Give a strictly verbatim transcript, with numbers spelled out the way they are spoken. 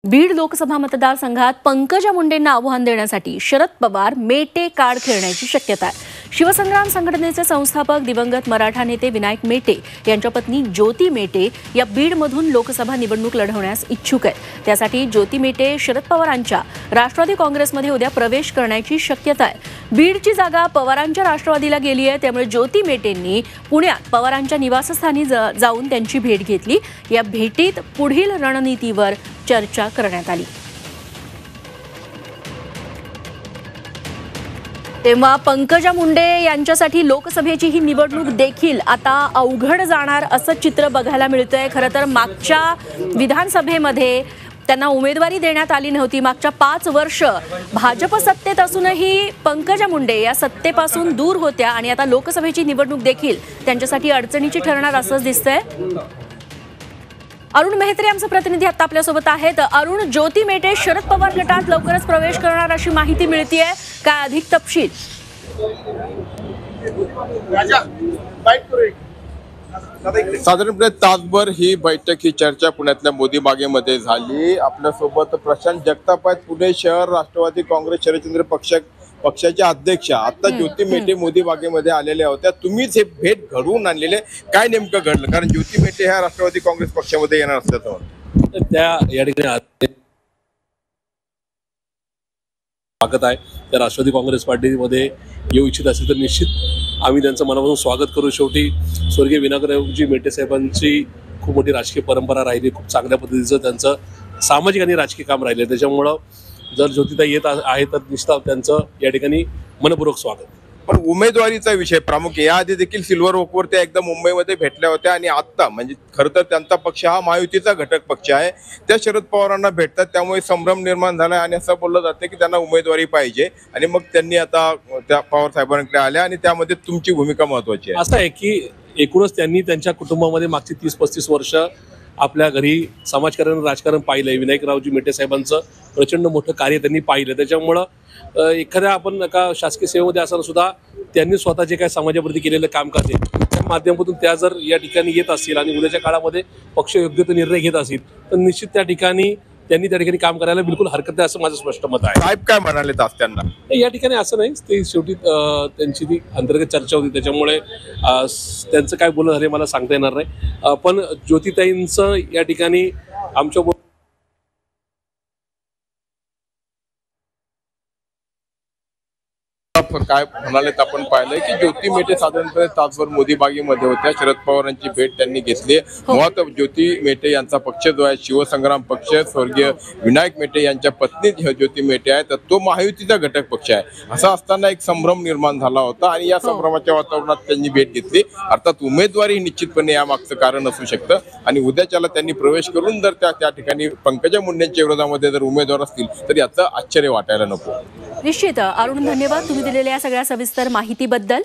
बीड लोकसभा मतदारसंघात पंकजा मुंडेंना आव्हान देण्यासाठी शरद पवार मेटे कार्ड खेळण्याची शक्यता आहे। शिवसंग्राम संघटनेचे संस्थापक दिवंगत मराठा नेते विनायक मेटे यांच्या पत्नी ज्योती मेटे या बीडमधून लोकसभा निवडणूक लढवण्यास इच्छुक आहेत। त्यासाठी ज्योती मेटे शरद पवारांच्या राष्ट्रवादी काँग्रेसमध्ये उद्या प्रवेश करण्याची शक्यता आहे। बीडची जागा पवारांच्या राष्ट्रवादीला गेली आहे, त्यामुळे ज्योती मेटेंनी पुण्यात पवारांच्या निवासस्थानी जाऊन त्यांची भेट घेतली। या भेटीत पुढील रणनीतीवर चर्चा करण्यात आली। तेव्हा पंकजा मुंडे यांच्यासाठी लोकसभेची ही निवडणूक देखील आता अवघड जाणार असं चित्र बघायला मिळतंय। खरं तर मागच्या विधानसभेमध्ये त्यांना उमेदवारी देण्यात आली नव्हती। मागच्या पाच वर्ष भाजप सत्तेत असूनही पंकजा मुंडे या सत्तेपासून दूर होत्या आणि आता लोकसभेची निवडणूक देखील त्यांच्यासाठी अडचणीची ठरणार असंच दिसतंय। अरुण मेहत्रे आमचे प्रतिनिधी आता आपल्या सोबत आहेत। अरुण, ज्योती मेटे शरद पवार गटात लवकरच प्रवेश करणार अशी माहिती मिळतेय, काय अधिक तपशील? साधारणपणे तासभर ही बैठक ही चर्चा पुण्यातल्या मोदी बागेमध्ये झाली। आपल्या सोबत प्रशांत जगताप आहेत, पुणे शहर राष्ट्रवादी काँग्रेस शरदचंद्र पक्ष पक्षाचे अध्यक्ष। आता ज्योती मेटे मोदी बागेमध्ये आलेल्या होत्या, तुम्हीच हे भेट घडवून आणलेले, काय नेमकं घडलं? कारण ज्योती मेटे ह्या राष्ट्रवादी काँग्रेस पक्षामध्ये येणार असल्याचं त्या या ठिकाणी स्वागत आहे। त्या राष्ट्रवादी काँग्रेस पार्टीमध्ये येऊ इच्छित असेल तर निश्चित आम्ही त्यांचं मनापासून स्वागत करू। शेवटी स्वर्गीय विनायकरावजी मेटे साहेबांची खूप मोठी राजकीय परंपरा राहिली, खूप चांगल्या पद्धतीचं त्यांचं सामाजिक आणि राजकीय काम राहिले। त्याच्यामुळं जर ज्योतिताई येत आहे तर निश्चित त्यांचं या ठिकाणी मनपूर्वक स्वागत। पण उमेदवारीचा विषय प्रामुख्याने याआधी देखील सिल्वर ओकवर त्या एकदा मुंबईमध्ये भेटल्या होत्या आणि आता म्हणजे खरं तर त्यांचा पक्ष हा महायुतीचा घटक पक्ष आहे, त्या शरद पवारांना भेटतात, त्यामुळे संभ्रम निर्माण झाला आणि असं बोललं जाते की त्यांना उमेदवारी पाहिजे आणि मग त्यांनी आता त्या पवार साहेबांकडे आल्या आणि त्यामध्ये तुमची भूमिका महत्वाची आहे। असं आहे की एकूणच त्यांनी त्यांच्या कुटुंबामध्ये मागची तीस पस्तीस वर्ष आपल्या घरी समाजकारण राजकारण पाहिलंय। विनायकरावजी मेटे साहेबांचं प्रचंड मोठं कार्य त्यांनी पाहिलं, त्याच्यामुळं एखाद्या आपण एका शासकीय सेवेमध्ये असताना सुद्धा त्यांनी स्वतः जे काही समाजाप्रती केलेलं काम करते त्या माध्यमातून त्या जर या ठिकाणी येत असतील आणि उद्याच्या काळामध्ये पक्ष योग्य तो निर्णय घेत असतील तर निश्चित त्या ठिकाणी त्यांनी त्या ठिकाणी काम करायला बिलकुल हरकत नाही असं माझं स्पष्ट मत आहे। साहेब काय म्हणाले त्यांना या ठिकाणी? असं नाही, ते शेवटी त्यांची ती अंतर्गत चर्चा होती, त्याच्यामुळे त्यांचं काय बोलणं झाले मला सांगता येणार नाही। पण ज्योतिताईंचं या ठिकाणी आमच्या काय म्हणाले आपण पाहिलंय की ज्योती मेटे साधारणपणे तासभर मोदी बागेमध्ये होत्या, शरद पवारांची भेट त्यांनी घेतली। मुळात ज्योती मेटे यांचा पक्ष जो आहे शिवसंग्राम पक्ष, स्वर्गीय विनायक मेटे यांच्या पत्नी ज्योती मेटे आहे, तर तो महायुतीचा घटक पक्ष आहे। असं असताना एक संभ्रम निर्माण झाला होता आणि या संभ्रमाच्या वातावरणात त्यांनी भेट घेतली। अर्थात उमेदवारी निश्चितपणे यामागचं कारण असू शकतं आणि उद्याच्याला त्यांनी प्रवेश करून जर त्या त्या ठिकाणी पंकजा मुंडेंच्या विरोधामध्ये जर उमेदवार असतील तर याचं आश्चर्य वाटायला नको। निश्चित अरुण, धन्यवाद तुम्ही दिलेल्या या सगळ्या सविस्तर माहितीबद्दल।